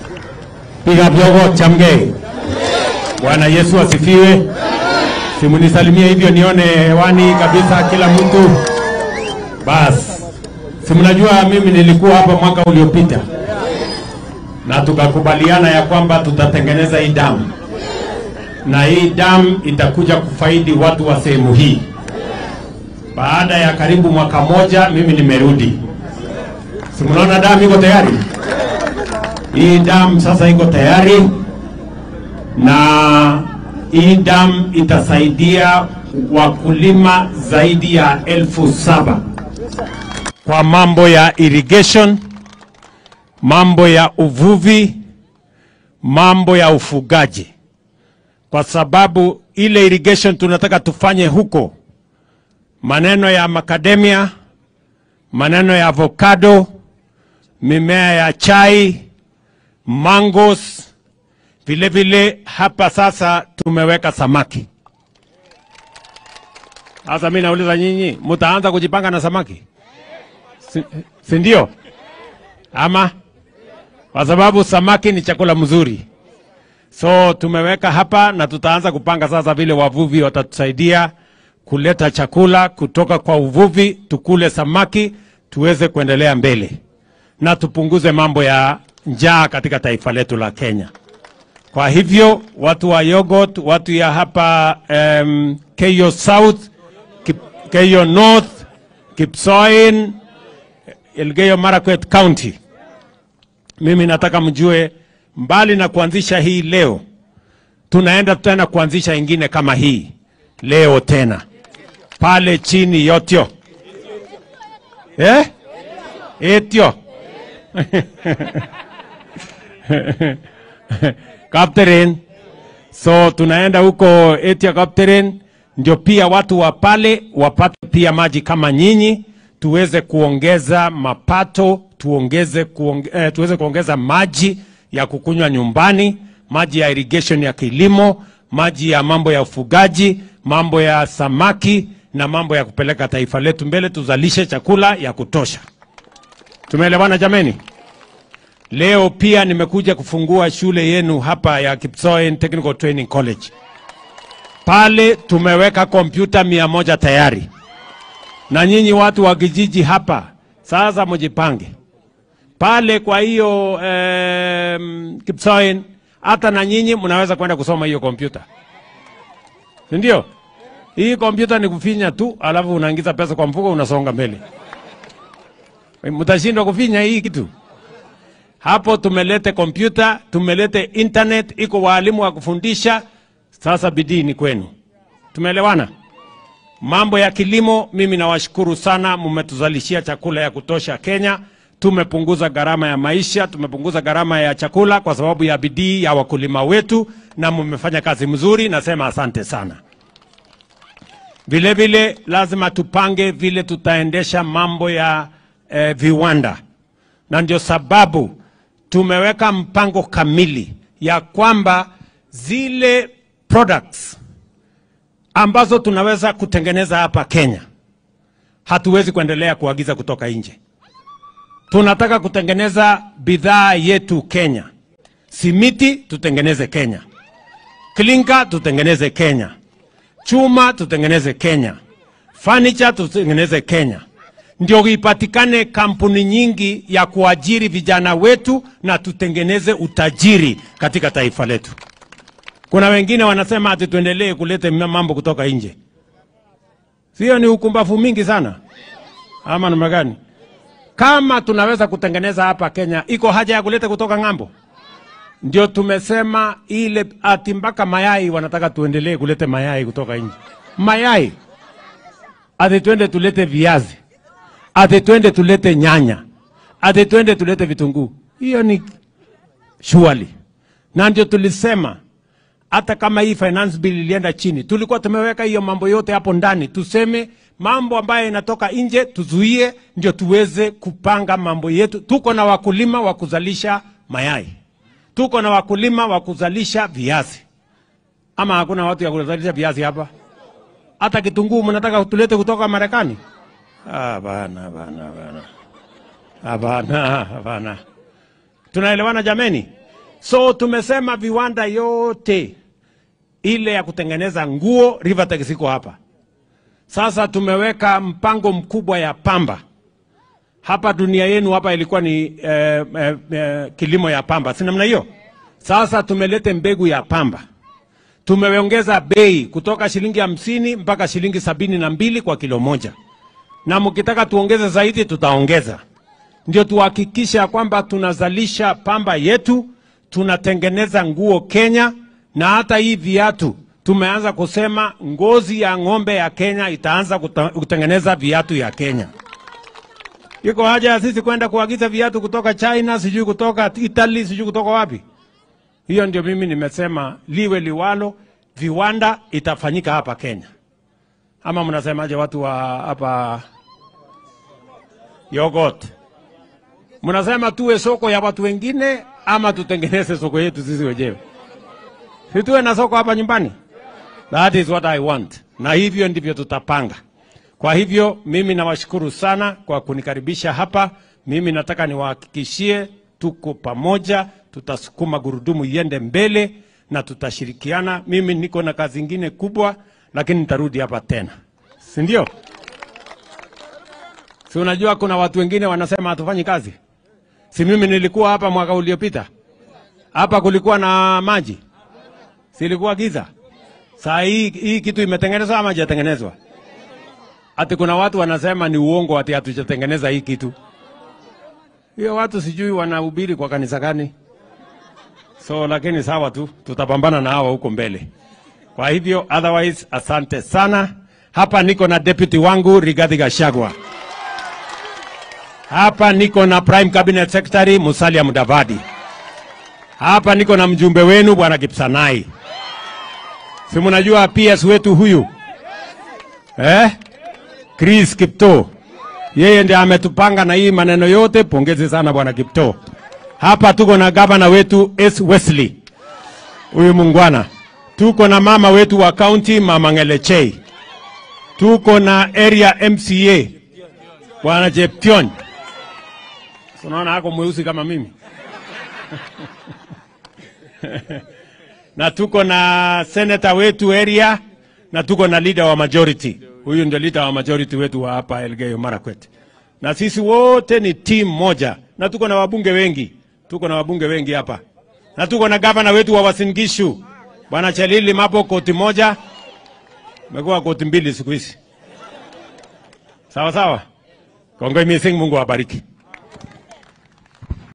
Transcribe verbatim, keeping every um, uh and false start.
Piga vyogo chamge. Bwana Yesu asifiwe. Simunisalimia hivyo nione hewani kabisa kila mtu. Bas. Simnajua mimi nilikuwa hapa mwaka uliopita. Na tukakubaliana ya kwamba tutatengeneza hii damu. Na hii damu itakuja kufaidi watu wa sehemu hii. Baada ya karibu mwaka moja mimi nimerudi. Simunaona damu iko tayari? Hii damu sasa iko tayari. Na hii damu itasaidia wakulima zaidi ya elfu saba. Kwa mambo ya irrigation, mambo ya uvuvi, mambo ya ufugaji. Kwa sababu ile irrigation tunataka tufanye huko, maneno ya macadamia, maneno ya avocado, mimea ya chai, mangos, vile vile hapa sasa tumeweka samaki. Sasa mimi nauliza nyinyi, mtaanza kujipanga na samaki? Si, si ndio? Ama kwa sababu samaki ni chakula mzuri. So tumeweka hapa na tutaanza kupanga sasa vile wavuvi watatusaidia kuleta chakula kutoka kwa uvuvi, tukule samaki, tuweze kuendelea mbele. Na tupunguze mambo ya njaa katika taifa letu la Kenya. Kwa hivyo watu wa yogurt, watu ya hapa um, Elgeyo South, Elgeyo North, Kipsoen, Elgeyo Matrakwet County. Mimi nataka mjue mbali na kuanzisha hii leo, tunaenda tena kuanzisha ingine kama hii leo tena. Pale chini Etio. Eh? Etio. Kapteren. So tunaenda huko Etio Kapteren, ndio pia watu wa pale wapate pia maji kama nyinyi, tuweze kuongeza mapato, tuongeze kuonge, eh, tuweze kuongeza maji ya kukunywa nyumbani, maji ya irrigation ya kilimo, maji ya mambo ya ufugaji, mambo ya samaki na mambo ya kupeleka taifa letu mbele, tuzalishe chakula ya kutosha. Tumeelewana jameni? Leo pia nimekuja kufungua shule yenu hapa ya Kipsoen Technical Training College. Pale tumeweka kompyuta mia moja tayari. Na nyinyi watu wa kijiji hapa, sasa mjipange. Pale kwa hiyo eh, Kipsoen, hata na nyinyi mnaweza kwenda kusoma hiyo kompyuta. Ndio? Hii kompyuta ni kufinya tu, alafu unaingiza pesa kwa mfuko unasonga mbele. Mtashindwa kufinya hii kitu. Hapo tumelete kompyuta, tumelete internet, iko walimu wa kufundisha, sasa bidii ni kwenu. Tumeelewana? Mambo ya kilimo, mimi nawashukuru sana, mmetuzalishia chakula ya kutosha Kenya. Tumepunguza gharama ya maisha, tumepunguza gharama ya chakula kwa sababu ya bidii ya wakulima wetu, na mmefanya kazi mzuri, nasema asante sana. Vile vile lazima tupange vile tutaendesha mambo ya eh, viwanda. Na ndio sababu tumeweka mpango kamili ya kwamba zile products ambazo tunaweza kutengeneza hapa Kenya, hatuwezi kuendelea kuagiza kutoka nje. Tunataka kutengeneza bidhaa yetu Kenya. Simiti tutengeneze Kenya. Klinka tutengeneze Kenya. Chuma tutengeneze Kenya. Furniture tutengeneze Kenya. Ndio ipatikane kampuni nyingi ya kuajiri vijana wetu na tutengeneze utajiri katika taifa letu. Kuna wengine wanasema ati tuendelee kulete mambo kutoka nje. Sio ni ukumbafu mingi sana? Ama namna gani? Kama tunaweza kutengeneza hapa Kenya, iko haja ya kuleta kutoka ngambo? Ndio tumesema ile ati mpaka mayai wanataka tuendelee kulete mayai kutoka nje. Mayai. Ati tuende tulete viazi. Ati tuende tulete nyanya. Ati tuende tulete vitunguu. Hiyo ni surely. Na ndio tulisema hata kama hii finance bill ilienda chini, tulikuwa tumeweka hiyo mambo yote hapo ndani. Tuseme mambo ambayo inatoka nje tuzuie, ndio tuweze kupanga mambo yetu. Tuko na wakulima wa kuzalisha mayai. Tuko na wakulima wa kuzalisha viazi. Ama hakuna watu ya kuzalisha viazi hapa? Hata kitunguu mnataka tulete kutoka Marekani? Ah bana bana bana. Ah bana bana. Tunaelewana jameni? So tumesema viwanda yote ile ya kutengeneza nguo Rivertex iko hapa. Sasa tumeweka mpango mkubwa ya pamba. Hapa dunia yenu hapa ilikuwa ni eh, eh, eh, kilimo ya pamba. Si namna hiyo? Sasa tumelete mbegu ya pamba. Tumeongeza bei kutoka shilingi hamsini mpaka shilingi sabini na mbili kwa kilo moja. Na mkitaka tuongeze zaidi tutaongeza. Ndio tuhakikisha kwamba tunazalisha pamba yetu, tunatengeneza nguo Kenya, na hata hii viatu tumeanza kusema ngozi ya ng'ombe ya Kenya itaanza kutengeneza viatu ya Kenya. Iko haja ya sisi kwenda kuagiza viatu kutoka China, sijui kutoka Italy, sijui kutoka wapi. Hiyo ndio mimi nimesema liwe liwalo, viwanda itafanyika hapa Kenya. Ama mnasemaje watu wa hapa yogurt? Mnasema tuwe soko ya watu wengine ama tutengeneze soko yetu sisi wenyewe? Si tuwe na soko hapa nyumbani? That is what I want. Na hivyo ndivyo tutapanga. Kwa hivyo mimi nawashukuru sana kwa kunikaribisha hapa. Mimi nataka niwahakikishie tuko pamoja, tutasukuma gurudumu iende mbele na tutashirikiana. Mimi niko na kazi nyingine kubwa lakini nitarudi hapa tena. Si ndio? Si unajua kuna watu wengine wanasema hatufanyi kazi. Si mimi nilikuwa hapa mwaka uliopita. Hapa kulikuwa na maji. Si ilikuwa giza. Saa hii hii kitu imetengenezwa ama hajatengenezwa? Ati kuna watu wanasema ni uongo ati hatujatengeneza hii kitu. Hiyo watu sijui wanahubiri kwa kanisa gani. So lakini sawa tu, tutapambana na hawa huko mbele. Kwa hivyo otherwise asante sana. Hapa niko na deputy wangu Rigathi Gachagua. Hapa niko na Prime Cabinet Secretary Musalia Mudavadi. Hapa niko na mjumbe wenu Bwana Kipsanai. Si mnajua P S wetu huyu? Eh? Chris Kipto. Yeye ndiye ametupanga na hii maneno yote, pongezi sana Bwana Kipto. Hapa tuko na gavana wetu S Wesley. Huyu mungwana. Tuko na mama wetu wa county Mama Ngelechei. Tuko na area M C A Bwana Jeption. Unaona hako mweusi kama mimi. Na tuko na senator wetu area, na tuko na leader wa majority. Huyu ndio leader wa majority wetu wa hapa Elgeyo Matrakwet. Na sisi wote ni team moja. Na tuko na wabunge wengi. Tuko na wabunge wengi hapa. Na tuko na governor wetu wa Uasin Gishu Bwana Chelili Mapo, koti moja. Mekuwa koti mbili siku hizi. Sawa sawa. Kongoi missing, Mungu awabariki.